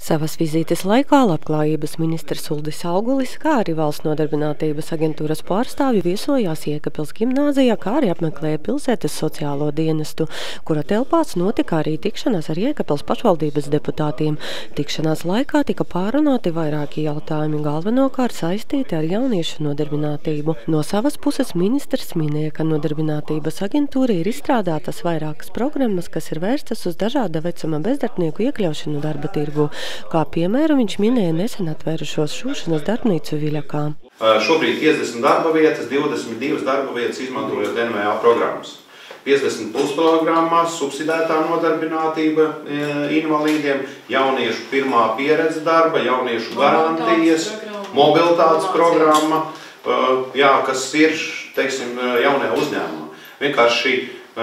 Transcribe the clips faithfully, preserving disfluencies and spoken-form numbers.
Savas vizītes laikā Labklājības ministrs Uldis Augulis, kā arī Valsts nodarbinātības aģentūras pārstāvji viesojās Jēkabpils gimnāzijā, kā arī apmeklēja pilsētas sociālo dienestu, kura telpās notika arī tikšanās ar Jēkabpils pašvaldības deputātiem. Tikšanās laikā tika pārunāti vairāki jautājumi, galvenokārt saistīti ar jauniešu nodarbinātību. No savas puses ministrs minēja, ka nodarbinātības aģentūra ir izstrādātas vairākas programmas, kas ir vērstas uz dažāda vecuma bezdarbnieku iekļaušanu darba tirgu. Kā piemēru viņš minēja nesen atvērušos šūšanas darbnīcu Viļakā. Šobrīd piecdesmit darba vietas, divdesmit divas darba vietas izmantojot N V A programmas. piecdesmit plus programmās, subsidētā nodarbinātība invalīdiem, jauniešu pirmā pieredze darba, jauniešu garantijas, mobilitātes programma, jā, kas ir, teiksim, jaunajā uzņēmumā. Vienkārši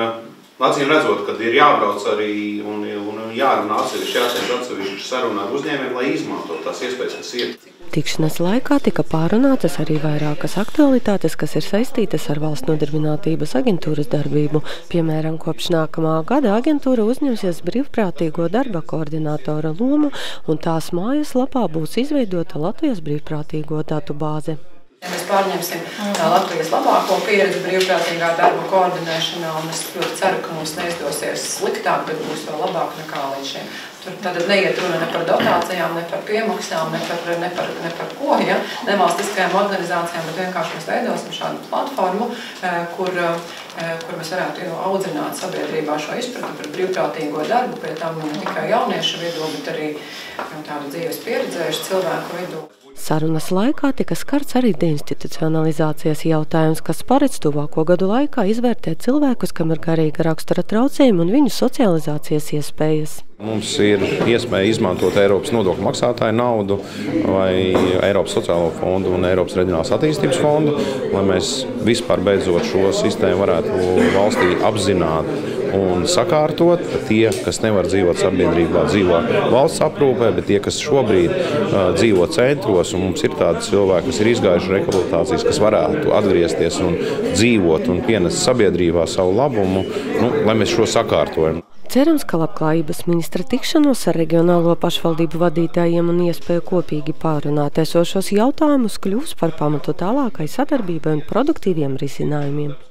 acīm redzot, kad ir jābrauc arī un, un jārunā atsevišķi, jāsēž atsevišķi saruna ar uzņēmējiem, lai izmantot tās iespējas, kas ir. Tikšanās laikā tika pārunātas arī vairākas aktualitātes, kas ir saistītas ar Valsts nodarbinātības aģentūras darbību. Piemēram, kopš nākamā gada aģentūra uzņemsies brīvprātīgo darba koordinātora lomu, un tās mājas lapā būs izveidota Latvijas brīvprātīgo datu bāze. Mēs pārņemsim Latvijas labāko pieredzi brīvprātīgā darba koordinēšanā, un es ļoti ceru, ka mums neizdosies sliktāk, bet būs vēl labāk nekā līdz šim. Tur tad neiet runa ne par dotācijām, ne par piemaksām, ne par, ne par, ne par ko, ja? Nevalstiskajām organizācijām, bet vienkārši mēs veidosim šādu platformu, kur, kur mēs varētu audzināt sabiedrībā šo izpratni par brīvprātīgo darbu, pie tam ne tikai jauniešu vidū, bet arī tādu dzīves pieredzējušu cilvēku vidū. Sarunas laikā tika skarts arī deinstitucionalizācijas jautājums, kas paredz tuvāko gadu laikā izvērtēt cilvēkus, kam ir garīga rakstura traucējumi un viņu socializācijas iespējas. Mums ir iespēja izmantot Eiropas nodokļu maksātāju naudu vai Eiropas sociālo fondu un Eiropas reģionālās attīstības fondu, lai mēs vispār beidzot šo sistēmu varētu valstī apzināt un sakārtot. Tie, kas nevar dzīvot sabiedrībā, dzīvo valsts aprūpē, bet tie, kas šobrīd uh, dzīvo centros, un mums ir tādi cilvēki, kas ir izgājuši rehabilitācijas, kas varētu atgriezties un dzīvot un pienest sabiedrībā savu labumu, nu, lai mēs šo sakārtojam. Cerams, ka Labklājības ministra tikšanos ar reģionālo pašvaldību vadītājiem un iespēju kopīgi pārunāt esošos jautājumus kļūs par pamatu tālākai sadarbībai un produktīviem risinājumiem.